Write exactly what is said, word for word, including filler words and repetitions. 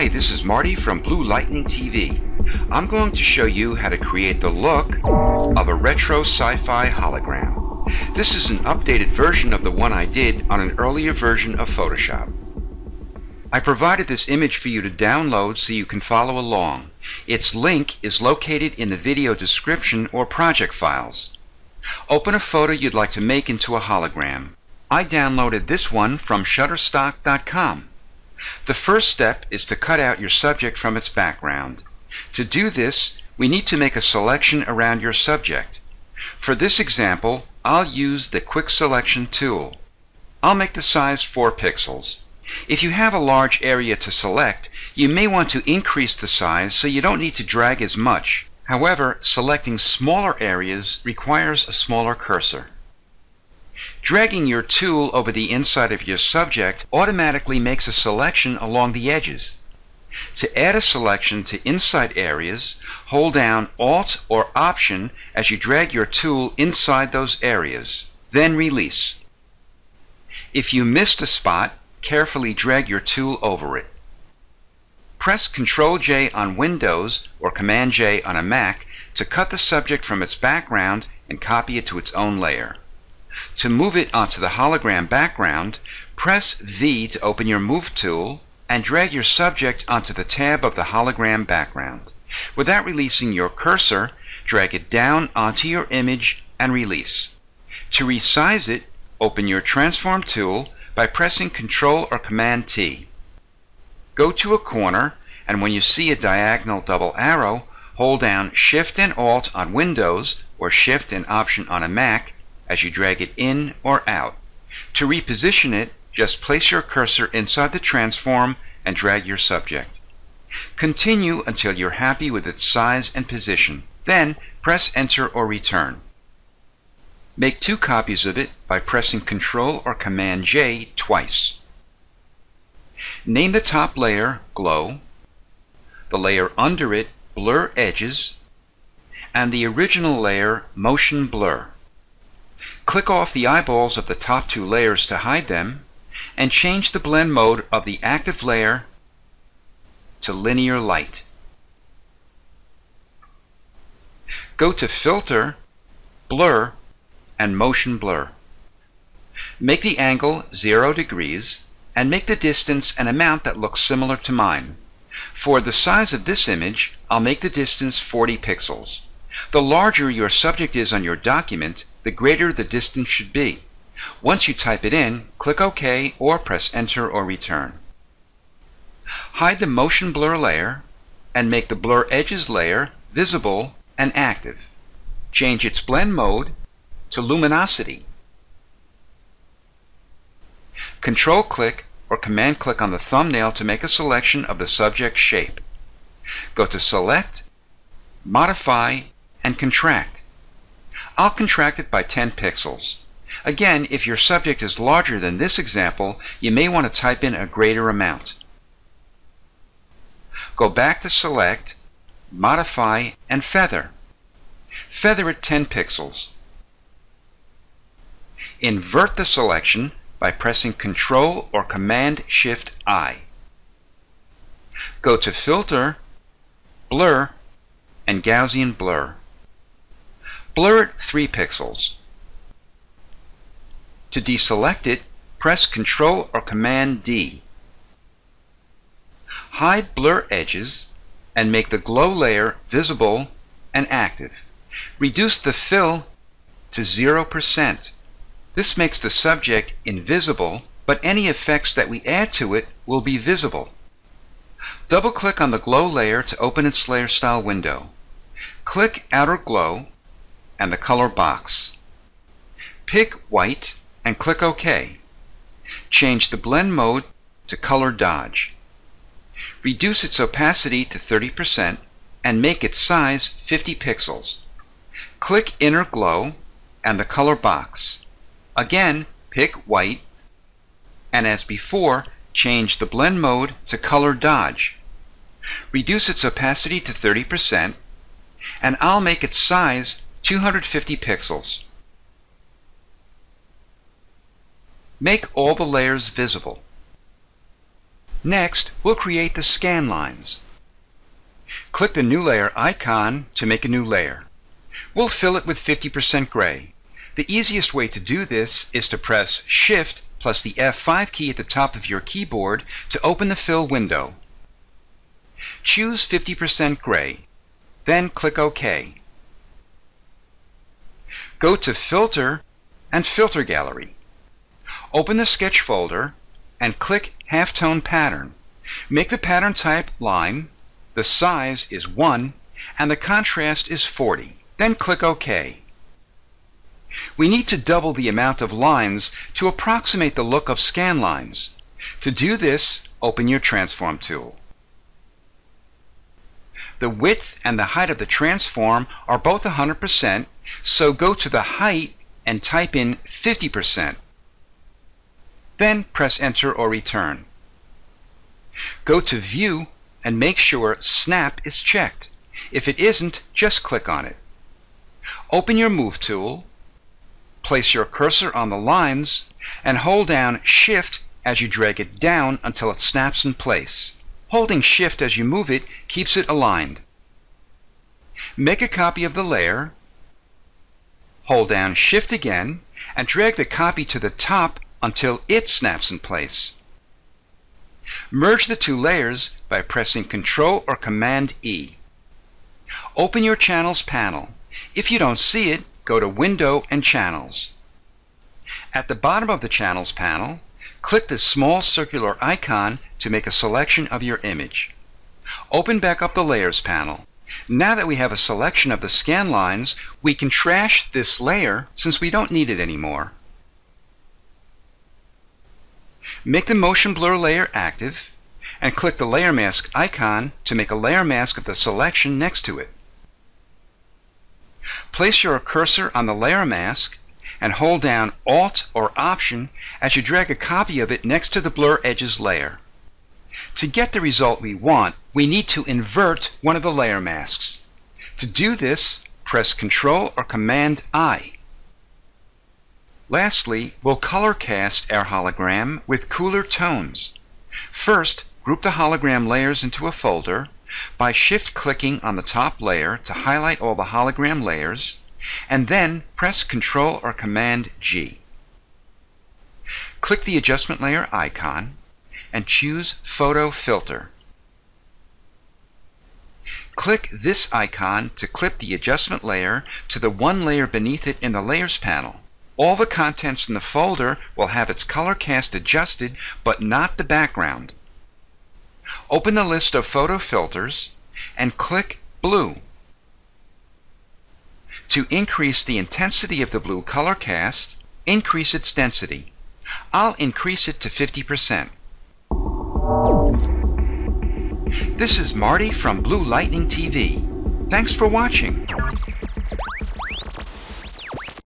Hi, this is Marty from Blue Lightning T V. I'm going to show you how to create the look of a retro sci-fi hologram. This is an updated version of the one I did on an earlier version of Photoshop. I provided this image for you to download so you can follow along. Its link is located in the video description or project files. Open a photo you'd like to make into a hologram. I downloaded this one from Shutterstock dot com. The first step is to cut out your subject from its background. To do this, we need to make a selection around your subject. For this example, I'll use the Quick Selection tool. I'll make the size four pixels. If you have a large area to select, you may want to increase the size so you don't need to drag as much. However, selecting smaller areas requires a smaller cursor. Dragging your tool over the inside of your subject automatically makes a selection along the edges. To add a selection to inside areas, hold down Alt or Option as you drag your tool inside those areas. Then release. If you missed a spot, carefully drag your tool over it. Press Control J on Windows or Command J on a Mac to cut the subject from its background and copy it to its own layer. To move it onto the hologram background, press V to open your Move tool and drag your subject onto the tab of the hologram background. Without releasing your cursor, drag it down onto your image and release. To resize it, open your Transform tool by pressing Control or Command T. Go to a corner, and when you see a diagonal double arrow, hold down Shift and Alt on Windows or Shift and Option on a Mac as you drag it in or out. To reposition it, just place your cursor inside the transform and drag your subject. Continue until you're happy with its size and position. Then press Enter or Return. Make two copies of it by pressing Control or Command J twice. Name the top layer Glow, the layer under it Blur Edges, and the original layer Motion Blur. Click off the eyeballs of the top two layers to hide them, and change the blend mode of the active layer to Linear Light. Go to Filter, Blur, and Motion Blur. Make the angle zero degrees, and make the distance an amount that looks similar to mine. For the size of this image, I'll make the distance forty pixels. The larger your subject is on your document, the greater the distance should be. Once you type it in, click OK or press Enter or Return. Hide the Motion Blur layer and make the Blur Edges layer visible and active. Change its blend mode to Luminosity. Control-click or Command-click on the thumbnail to make a selection of the subject shape. Go to Select, Modify, and Contract. I'll contract it by ten pixels. Again, if your subject is larger than this example, you may want to type in a greater amount. Go back to Select, Modify, and Feather. Feather it ten pixels. Invert the selection by pressing Control or Command Shift I. Go to Filter, Blur, and Gaussian Blur. Blur it three pixels. To deselect it, press Control or Command D. Hide blur edges and make the glow layer visible and active. Reduce the fill to zero percent. This makes the subject invisible, but any effects that we add to it will be visible. Double-click on the glow layer to open its layer style window. Click Outer Glow and the color box. Pick White and click OK. Change the blend mode to Color Dodge. Reduce its opacity to thirty percent and make its size fifty pixels. Click Inner Glow and the color box. Again, pick White, and as before, change the blend mode to Color Dodge. Reduce its opacity to thirty percent, and I'll make its size two hundred fifty pixels. Make all the layers visible. Next, we'll create the scan lines. Click the New Layer icon to make a new layer. We'll fill it with fifty percent gray. The easiest way to do this is to press Shift plus the F five key at the top of your keyboard to open the fill window. Choose fifty percent gray, then click OK. Go to Filter and Filter Gallery. Open the sketch folder and click Halftone Pattern. Make the pattern type line, the size is one, and the contrast is forty. Then click OK. We need to double the amount of lines to approximate the look of scan lines. To do this, open your Transform tool. The width and the height of the transform are both one hundred percent, so go to the height and type in fifty percent. Then press Enter or Return. Go to View and make sure Snap is checked. If it isn't, just click on it. Open your Move tool, place your cursor on the lines, and hold down Shift as you drag it down until it snaps in place. Holding Shift as you move it keeps it aligned. Make a copy of the layer, hold down Shift again, and drag the copy to the top until it snaps in place. Merge the two layers by pressing Control or Command E. Open your Channels panel. If you don't see it, go to Window and Channels. At the bottom of the Channels panel, click the small circular icon to make a selection of your image. Open back up the Layers panel. Now that we have a selection of the scan lines, we can trash this layer since we don't need it anymore. Make the Motion Blur layer active and click the Layer Mask icon to make a layer mask of the selection next to it. Place your cursor on the layer mask and hold down Alt or Option as you drag a copy of it next to the Blur Edges layer. To get the result we want, we need to invert one of the layer masks. To do this, press Control or Command I. Lastly, we'll color cast our hologram with cooler tones. First, group the hologram layers into a folder by shift-clicking on the top layer to highlight all the hologram layers, and then press Control or Command G. Click the Adjustment Layer icon and choose Photo Filter. Click this icon to clip the adjustment layer to the one layer beneath it in the Layers panel. All the contents in the folder will have its color cast adjusted, but not the background. Open the list of photo filters and click Blue. To increase the intensity of the blue color cast, increase its density. I'll increase it to fifty percent. This is Marty from Blue Lightning T V. Thanks for watching.